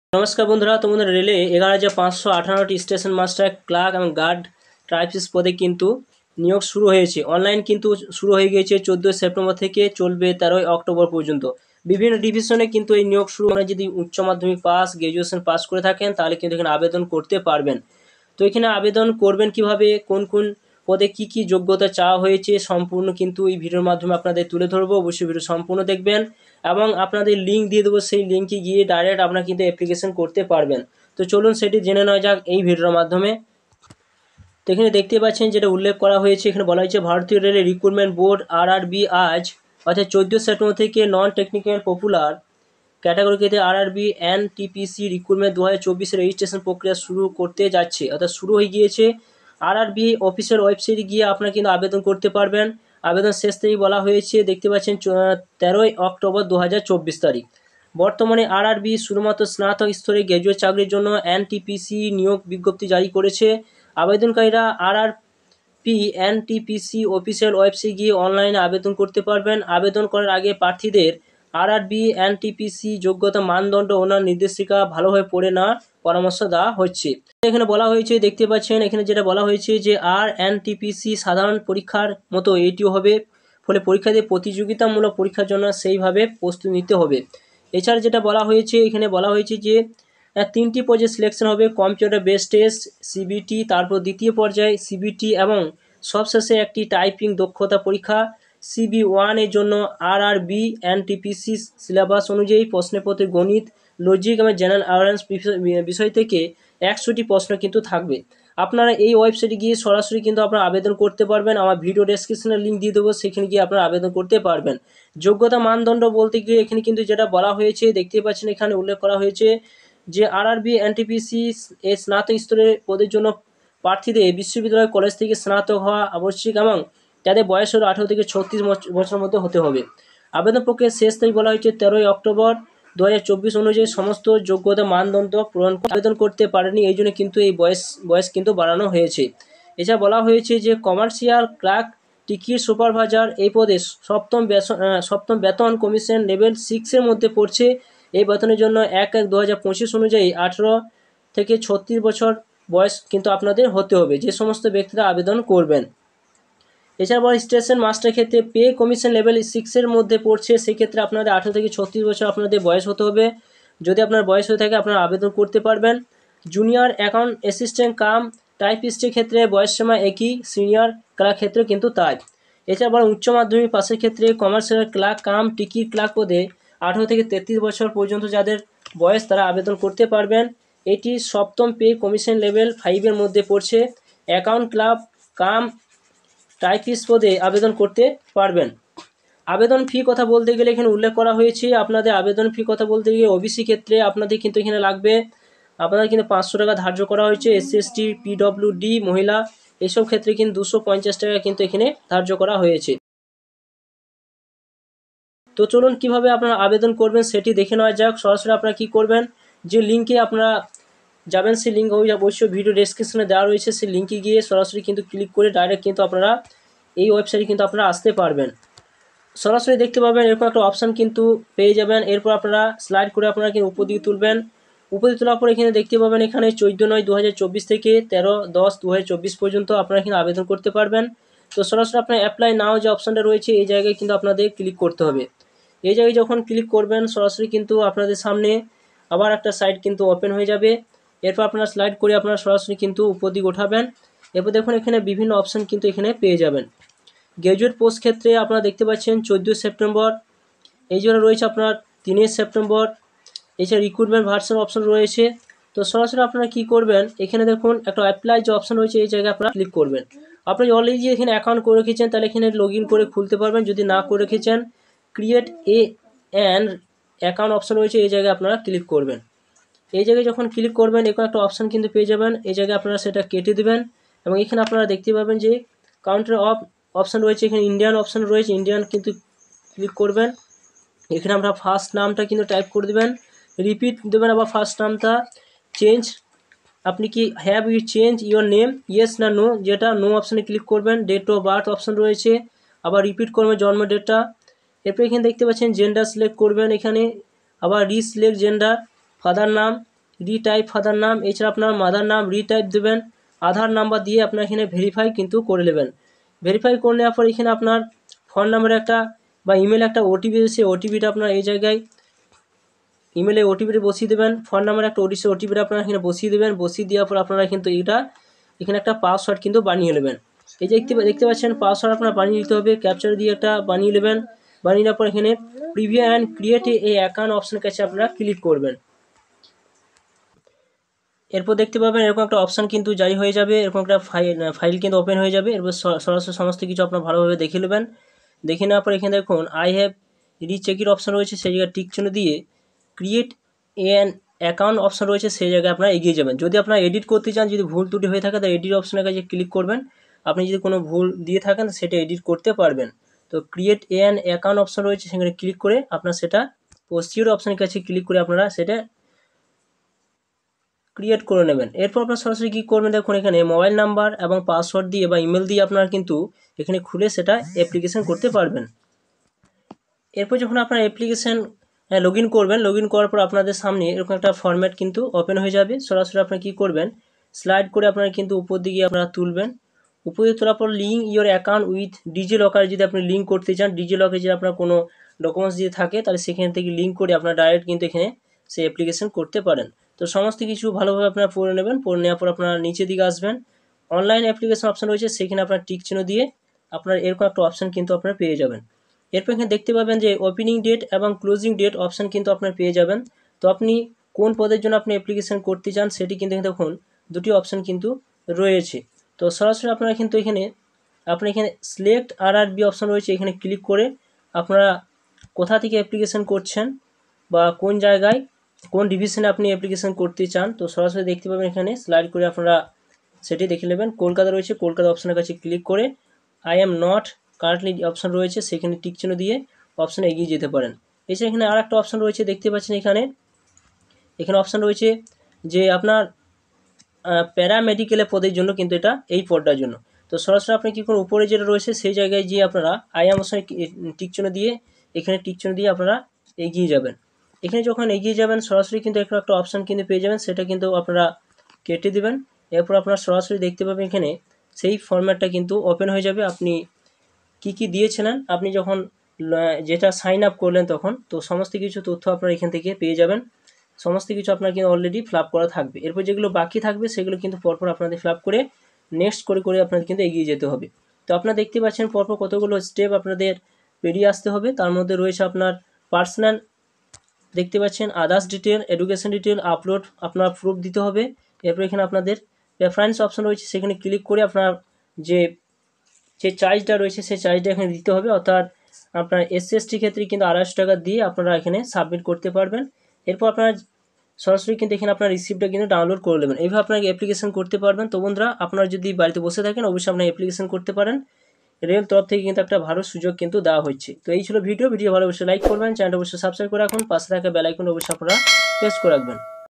নমস্কার বন্ধুরা, তোমাদের রেলে 11,558টি স্টেশন মাস্টার, ক্লার্ক এবং গার্ড টাইপিস্ট পদে কিন্তু নিয়োগ শুরু হয়েছে। অনলাইন কিন্তু শুরু হয়ে গিয়েছে 14 সেপ্টেম্বর থেকে, চলবে 13 অক্টোবর পর্যন্ত। বিভিন্ন ডিভিশনে কিন্তু এই নিয়োগ শুরু হয়। যদি উচ্চ মাধ্যমিক পাস, গ্র্যাজুয়েশন পাস করে থাকেন তাহলে কিন্তু এখানে আবেদন করতে পারবেন। তো এখানে আবেদন করবেন কিভাবে, কোন কোন পদে কি কি যোগ্যতা চাওয়া হয়েছে, সম্পূর্ণ কিন্তু এই ভিডিওর মাধ্যমে আপনাদের তুলে ধরবো। অবশ্যই ভিডিও সম্পূর্ণ দেখবেন এবং আপনাদের লিঙ্ক দিয়ে দেবো, সেই লিঙ্কে গিয়ে ডাইরেক্ট আপনারা কিন্তু অ্যাপ্লিকেশন করতে পারবেন। তো চলুন সেটি জেনে নেওয়া যাক এই ভিডিওর মাধ্যমে। তো এখানে দেখতে পাচ্ছেন যেটা উল্লেখ করা হয়েছে, এখানে বলা হয়েছে ভারতীয় রেলের রিক্রুটমেন্ট বোর্ড RRB আজ অর্থাৎ 14 সেপ্টেম্বর থেকে নন টেকনিক্যাল পপুলার ক্যাটাগরিতে RRB NTPC রিক্রুটমেন্ট 2024 রেজিস্ট্রেশন প্রক্রিয়া শুরু করতে যাচ্ছে, অর্থাৎ শুরু হয়ে গিয়েছে। RRB অফিসিয়াল ওয়েবসাইটে গিয়ে আপনারা কিন্তু আবেদন করতে পারবেন। আবেদন শেষ তারিখ বলা হয়েছে, দেখতে পাচ্ছেন 13 অক্টোবর 2024 তারিখ। বর্তমানে RRB শুধুমাত্র স্নাতক স্তরে গ্র্যাজুয়েট চাকরির জন্য NTPC নিয়োগ বিজ্ঞপ্তি জারি করেছে। আবেদনকারীরা RRB NTPC অফিসিয়াল ওয়েবসাইটে গিয়ে অনলাইনে আবেদন করতে পারবেন। আবেদন করার আগে প্রার্থীদের RRB NTPC যোগ্যতা মানদণ্ড অন্যান্য নির্দেশিকা ভালোভাবে পড়ে নেওয়ার পরামর্শ দেওয়া হচ্ছে। এখানে বলা হয়েছে, দেখতে পাচ্ছেন এখানে যেটা বলা হয়েছে যে NTPC সাধারণ পরীক্ষার মতো এটিও হবে, ফলে পরীক্ষাতে প্রতিযোগিতামূলক পরীক্ষার জন্য সেইভাবে প্রস্তুতি নিতে হবে। এছাড়া যেটা বলা হয়েছে, এখানে বলা হয়েছে যে 3টি পর্যায়ে সিলেকশন হবে: কম্পিউটার বেস টেস্ট CBT, তারপর দ্বিতীয় পর্যায়ে CBT এবং সবশেষে একটি টাইপিং দক্ষতা পরীক্ষা। CB1 এর জন্য RRB NTPC সিলেবাস অনুযায়ী প্রশ্নপত্রে গণিত, লজিক এবং জেনারেল অ্যাওয়ারনেস বিষয় থেকে 100টি প্রশ্ন কিন্তু থাকবে। আপনারা এই ওয়েবসাইটে গিয়ে সরাসরি কিন্তু আপনারা আবেদন করতে পারবেন। আমার ভিডিও ডেসক্রিপশনে লিঙ্ক দিয়ে দেবো, সেখানে গিয়ে আপনারা আবেদন করতে পারবেন। যোগ্যতা মানদণ্ড বলতে গিয়ে এখানে কিন্তু যেটা বলা হয়েছে, দেখতে পাচ্ছেন এখানে উল্লেখ করা হয়েছে যে RRB NTPC এর স্নাতক স্তরের পদের জন্য প্রার্থীদের বিশ্ববিদ্যালয় কলেজ থেকে স্নাতক হওয়া আবশ্যিক এবং তাদের বয়স হলো 18 থেকে 36 বছরের মধ্যে হতে হবে। আবেদন প্রক্রিয়ার শেষ তারিখ বলা হয়েছে 13 অক্টোবর 2024 অনুযায়ী। সমস্ত যোগ্যতা মানদণ্ড পূরণ আবেদন করতে পারেনি, এই জন্য কিন্তু এই বয়স কিন্তু বাড়ানো হয়েছে। এছাড়া বলা হয়েছে যে কমার্শিয়াল ক্লার্ক টিকিট সুপারভাইজার এই পদে সপ্তম বেতন কমিশন লেভেল 6 এর মধ্যে পড়ছে। এই বেতনের জন্য 1/1/2025 অনুযায়ী 18 থেকে 36 বছর বয়স কিন্তু আপনাদের হতে হবে, যে সমস্ত ব্যক্তিরা আবেদন করবেন। এছাড়া বড় স্টেশন মাস্টার ক্ষেত্রে পে কমিশন লেভেল 6 মধ্যে পড়ছে, সেক্ষেত্রে আপনাদের 18 থেকে 36 বছর আপনাদের বয়স হতে হবে। যদি আপনার বয়স হয়ে থাকে আপনারা আবেদন করতে পারবেন। জুনিয়র অ্যাকাউন্ট অ্যাসিস্ট্যান্ট কাম টাইপিস্টের ক্ষেত্রে বয়সসীমা একই, সিনিয়র ক্লার্ক ক্ষেত্রে কিন্তু তাই। এছাড়া বড় উচ্চ মাধ্যমিক পাশের ক্ষেত্রে commercial clerk cum ticket clerk পদে 18 থেকে 33 বছর পর্যন্ত যাদের বয়স তারা আবেদন করতে পারবেন। এটি সপ্তম পে কমিশন লেভেল 5 মধ্যে পড়ছে। অ্যাকাউন্ট ক্লার্ক কাম টাইপিস্ট পদে আবেদন করতে পারবেন। আবেদন ফি কথা বলতে গেলে এখানে উল্লেখ করা হয়েছে, আপনাদের আবেদন ফি কথা বলতে গিয়ে ওবিসি ক্ষেত্রে আপনাদের কিন্তু এখানে লাগবে, আপনাদের কিন্তু 500 টাকা ধার্য করা হয়েছে। SC/ST PWD মহিলা এইসব ক্ষেত্রে কিন্তু 250 টাকা কিন্তু এখানে ধার্য করা হয়েছে। তো চলুন কিভাবে আপনারা আবেদন করবেন সেটি দেখে নেওয়া যাক। সরাসরি আপনারা কি করবেন, যে লিঙ্কে আপনারা যাবেন সেই লিঙ্ক অবশ্যই ভিডিও ডেসক্রিপশনে দেওয়া রয়েছে, সেই লিঙ্কে গিয়ে সরাসরি কিন্তু ক্লিক করে ডাইরেক্ট কিন্তু আপনারা এই ওয়েবসাইটে কিন্তু আপনারা আসতে পারবেন। সরাসরি দেখতে পাবেন এরকম একটা অপশান কিন্তু পেয়ে যাবেন। এরপর আপনারা স্লাইড করে আপনারা কিন্তু উপর দিকে তুলবেন। উপর দিকে তোলার পর এখানে দেখতে পাবেন এখানে 14/9/2024 থেকে 13/10/2024 পর্যন্ত আপনারা কিন্তু আবেদন করতে পারবেন। তো সরাসরি আপনার অ্যাপ্লাই নাও যে অপশানটা রয়েছে এই জায়গায় কিন্তু আপনাদের ক্লিক করতে হবে। এই জায়গায় যখন ক্লিক করবেন সরাসরি কিন্তু আপনাদের সামনে আবার একটা সাইট কিন্তু ওপেন হয়ে যাবে। এরপর আপনারা স্লাইড করে আপনারা সরাসরি কিন্তু উপর দিকে ওঠাবেন। এরপর দেখুন এখানে বিভিন্ন অপশান কিন্তু এখানে পেয়ে যাবেন। গ্র্যাজুয়েট পোস্ট ক্ষেত্রে আপনারা দেখতে পাচ্ছেন 14 সেপ্টেম্বর, এই জন্য রয়েছে আপনার 3 সেপ্টেম্বর। এছাড়া রিক্রুটমেন্ট ভার্সন অপশন রয়েছে। তো সরাসরি আপনারা কি করবেন, এখানে দেখুন একটা অ্যাপ্লাই যে অপশন রয়েছে এই জায়গায় আপনারা ক্লিক করবেন। আপনি অলরেডি এখানে অ্যাকাউন্ট করে রেখেছেন তাহলে এখানে লগ ইন করে খুলতে পারবেন, যদি না করে রেখেছেন ক্রিয়েট অ্যান অ্যাকাউন্ট অপশন রয়েছে এই জায়গায় আপনারা ক্লিক করবেন। এই জায়গায় যখন ক্লিক করবেন এরকম একটা অপশান কিন্তু পেয়ে যাবেন, এই জায়গায় আপনারা সেটা কেটে দেবেন এবং এখানে আপনারা দেখতে পাবেন যে কাউন্টার অফ অপশান রয়েছে, এখানে ইন্ডিয়ান অপশান রয়েছে, ইন্ডিয়ান কিন্তু ক্লিক করবেন। এখানে আপনারা ফার্স্ট নামটা কিন্তু টাইপ করে দেবেন, রিপিট দেবেন আবার ফার্স্ট নামটা। চেঞ্জ আপনি কি have you change your name, yes না নো, যেটা নো অপশানে ক্লিক করবেন। ডেট অফ বার্থ অপশান রয়েছে, আবার রিপিট করবেন জন্ম ডেটটা। এরপর এখানে দেখতে পাচ্ছেন জেন্ডার সিলেক্ট করবেন, এখানে আবার রিসিলেক্ট জেন্ডার, ফাদার নাম, রিটাইপ ফাদার নাম, এছাড়া আপনার মাদার নাম রিটাইপ দেবেন, আধার নাম্বার দিয়ে আপনার এখানে ভেরিফাই কিন্তু করে নেবেন। ভেরিফাই করে নেওয়ার পর এখানে আপনার ফোন নাম্বারে একটা বা ইমেলে একটা ওটিপি এসে ওটিপিটা আপনার এই জায়গায় ইমেলে ওটিপিটা বসিয়ে দেবেন, ফোন নাম্বারে একটা ওটিপিটা আপনারা এখানে বসিয়ে দেবেন। বসিয়ে দেওয়ার পর আপনারা কিন্তু এটা এখানে একটা পাসওয়ার্ড কিন্তু বানিয়ে নেবেন। এই যে দেখতে পাচ্ছেন পাসওয়ার্ড আপনারা বানিয়ে নিতে হবে, ক্যাপচার দিয়ে একটা বানিয়ে নেবেন। বানিয়ে নেওয়ার পর এখানে preview and create a account অপশানের কাছে আপনারা ক্লিক করবেন। এরপর দেখতে পাবেন এরকম একটা অপশান কিন্তু জারি হয়ে যাবে, এরকম একটা ফাইল কিন্তু ওপেন হয়ে যাবে। এরপর সরাসরি সমস্ত কিছু আপনার ভালোভাবে দেখে নেবেন। দেখে নেওয়ার পর এখানে দেখুন আই হ্যাভ রিচেকের অপশান রয়েছে, সেই জায়গায় টিক চিহ্ন দিয়ে ক্রিয়েট অ্যান অ্যাকাউন্ট অপশান রয়েছে, সেই জায়গায় আপনারা এগিয়ে যাবেন। যদি আপনারা এডিট করতে চান, যদি ভুল ত্রুটি হয়ে থাকে, তাহলে এডিট অপশানের কাছে ক্লিক করবেন। আপনি যদি কোনো ভুল দিয়ে থাকেন সেটা এডিট করতে পারবেন। তো ক্রিয়েট অ্যান অ্যাকাউন্ট অপশান রয়েছে, সেখানে ক্লিক করে আপনার সেটা প্রসিডিউর অপশানের কাছে ক্লিক করে আপনারা সেটা ক্রিয়েট করে নেবেন। এরপর আপনার সরাসরি কী করবেন, দেখুন এখানে মোবাইল নাম্বার এবং পাসওয়ার্ড দিয়ে বা ইমেল দিয়ে আপনারা কিন্তু এখানে খুলে সেটা অ্যাপ্লিকেশন করতে পারবেন। এরপর যখন আপনার অ্যাপ্লিকেশন লগ ইন করবেন, লগ ইন করার পর আপনাদের সামনে এরকম একটা ফরম্যাট কিন্তু ওপেন হয়ে যাবে। সরাসরি আপনারা কী করবেন, স্লাইড করে আপনারা কিন্তু উপর দিকে আপনারা তুলবেন। উপরে তোলার পর লিঙ্ক ইওর অ্যাকাউন্ট উইথ ডিজি লকারে যদি আপনি লিঙ্ক করতে চান, ডিজি লকারে যদি আপনার কোনো ডকুমেন্টস যদি থাকে, তাহলে সেখান থেকে লিঙ্ক করে আপনারা ডাইরেক্ট কিন্তু এখানে সেই অ্যাপ্লিকেশন করতে পারেন। তো সমস্ত কিছু ভালোভাবে আপনারা পড়ে নেবেন। পড়ে নেওয়ার পর আপনারা নিচের দিকে আসবেন, অনলাইন অ্যাপ্লিকেশন অপশান রয়েছে, সেখানে আপনার টিক চিহ্ন দিয়ে আপনার এরকম একটা অপশান কিন্তু আপনারা পেয়ে যাবেন। এরপর এখানে দেখতে পাবেন যে ওপেনিং ডেট এবং ক্লোজিং ডেট অপশান কিন্তু আপনার পেয়ে যাবেন। তো আপনি কোন পদের জন্য আপনি অ্যাপ্লিকেশন করতে চান সেটি কিন্তু দেখুন দুটি অপশান কিন্তু রয়েছে। তো সরাসরি আপনারা কিন্তু এখানে সিলেক্ট RRB অপশান রয়েছে, এখানে ক্লিক করে আপনারা কোথা থেকে অ্যাপ্লিকেশন করছেন বা কোন জায়গায় কোন ডিভিশনে আপনি অ্যাপ্লিকেশন করতে চান, তো সরাসরি দেখতে পাবেন এখানে স্লাইড করে আপনারা সেটি দেখে নেবেন। কলকাতা রয়েছে, কলকাতা অপশানের কাছে ক্লিক করে I am not currently option রয়েছে, সেখানে টিক চিহ্ন দিয়ে অপশানে এগিয়ে যেতে পারেন। এছাড়া এখানে আর একটা অপশান রয়েছে, দেখতে পাচ্ছেন এখানে অপশান রয়েছে যে আপনার প্যারামেডিকেলে পদের জন্য কিন্তু এটা এই পদটার জন্য। তো সরাসরি আপনি কী করুন, উপরে যেটা রয়েছে সেই জায়গায় গিয়ে আপনারা আই এম অপশানে টিক চিহ্ন দিয়ে এখানে টিক চিহ্ন দিয়ে আপনারা এগিয়ে যাবেন। এখানে যখন এগিয়ে যাবেন সরাসরি কিন্তু একটা অপশান কিন্তু পেয়ে যাবেন, সেটা কিন্তু আপনারা কেটে দেবেন। এরপর আপনারা সরাসরি দেখতে পাবেন এখানে সেই ফরম্যাটটা কিন্তু ওপেন হয়ে যাবে। আপনি কি দিয়েছিলেন আপনি যখন যেটা সাইন আপ করলেন তখন, তো সমস্ত কিছু তথ্য আপনারা এখান থেকে পেয়ে যাবেন। সমস্ত কিছু আপনার কিন্তু অলরেডি ফিল আপ করা থাকবে। এরপর যেগুলো বাকি থাকবে সেগুলো কিন্তু পরপর আপনাদের ফিল আপ করে নেক্সট করে আপনাদের কিন্তু এগিয়ে যেতে হবে। তো আপনারা দেখতে পাচ্ছেন পরপর কতগুলো স্টেপ আপনাদের পেরিয়ে আসতে হবে। তার মধ্যে রয়েছে আপনার পার্সোনাল, দেখতে পাচ্ছেন others detail, education detail, upload আপনার প্রুফ দিতে হবে। এরপর এখানে আপনাদের প্রেফারেন্স অপশন রয়েছে, সেখানে ক্লিক করে আপনার যে চার্জটা রয়েছে সেই চার্জটা এখানে দিতে হবে। অর্থাৎ আপনার SC/ST ক্ষেত্রে কিন্তু 250 টাকা দিয়ে আপনারা এখানে সাবমিট করতে পারবেন। এরপর আপনারা সরাসরি কিন্তু এখানে আপনার রিসিপ্টটা কিন্তু ডাউনলোড করে নেবেন। এইভাবে আপনাকে অ্যাপ্লিকেশন করতে পারবেন। তো বন্ধুরা, আপনারা যদি বাড়িতে বসে থাকেন অবশ্যই আপনারা অ্যাপ্লিকেশন করতে পারেন। রেল তরফ থেকে কিন্তু একটা ভালো সুযোগ কিন্তু দেওয়া হচ্ছে। তো এই ছিল ভিডিও ভালো অবশ্যই লাইক করবেন, চ্যানেলটা অবশ্যই সাবস্ক্রাইব করে রাখুন, পাশে থাকা বেল আইকন অবশ্যই আপনারা প্রেস করে রাখবেন।